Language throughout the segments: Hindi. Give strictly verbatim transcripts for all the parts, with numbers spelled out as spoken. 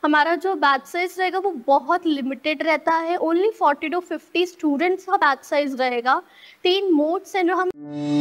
हमारा जो बैच साइज़ रहेगा वो बहुत लिमिटेड रहता है, only forty to fifty students का बैच साइज़ रहेगा। तीन मोड्स हैं जो हम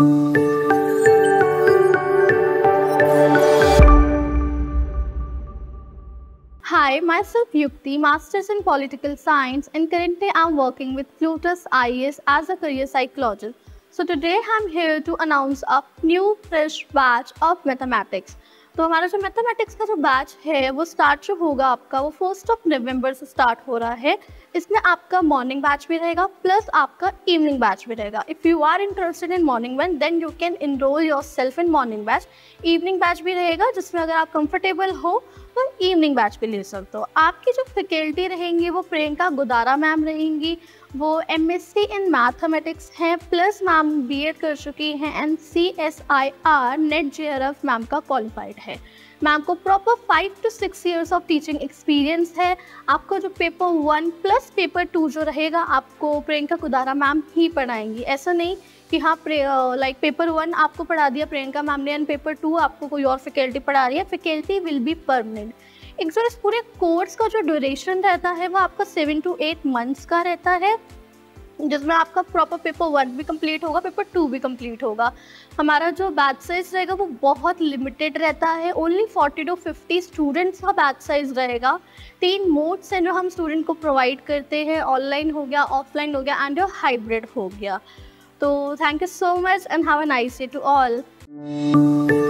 Hi, myself Yukti, Masters in Political Science, and currently I'm working with Plutus I A S as a career psychologist. So today I'm here to announce a new fresh batch of mathematics. तो हमारा जो मैथमेटिक्स का जो बैच है वो स्टार्ट जो होगा आपका वो फर्स्ट ऑफ नवंबर से स्टार्ट हो रहा है। इसमें आपका मॉर्निंग बैच भी रहेगा प्लस आपका इवनिंग बैच भी रहेगा। If you are interested in morning one then you can enroll yourself in morning batch. Evening batch भी रहेगा जिसमें अगर आप कंफर्टेबल हो तो इवनिंग बैच भी ले सकते हो। आपकी जो फैकल्टी रहेंगी वो प्रियंका गुदारा मैम रहेंगी, वो एमएससी इन मैथमेटिक्स हैं प्लस मैम बीएड कर चुकी हैं and C S I R NET JRF ma'am का क्वालिफाइड है। मैम को proper five to six years of teaching experience है। आपको जो paper one plus paper two जो रहेगा आपको प्रियंका गुदारा मैम ही पढ़ाएंगी। ऐसा नहीं कि हाँ लाइक पेपर वन आपको पढ़ा दिया प्रियंका मैम ने एंड पेपर टू आपको कोई और फैकल्टी पढ़ा रही है। Faculty will be permanent. एक जो इस पूरे कोर्स का जो ड्यूरेशन रहता है वो आपका सेवन टू एट मंथ्स का रहता है, जिसमें आपका प्रॉपर पेपर वन भी कंप्लीट होगा, पेपर टू भी कंप्लीट होगा। हमारा जो बैच साइज़ रहेगा वो बहुत लिमिटेड रहता है, only forty to fifty students का बैच साइज़ रहेगा। तीन मोड्स हैं जो हम स्टूडेंट को प्रोवाइड करते हैं, ऑनलाइन हो गया, ऑफलाइन हो गया एंड हाइब्रिड हो गया। तो thank you so much and have a nice day to all.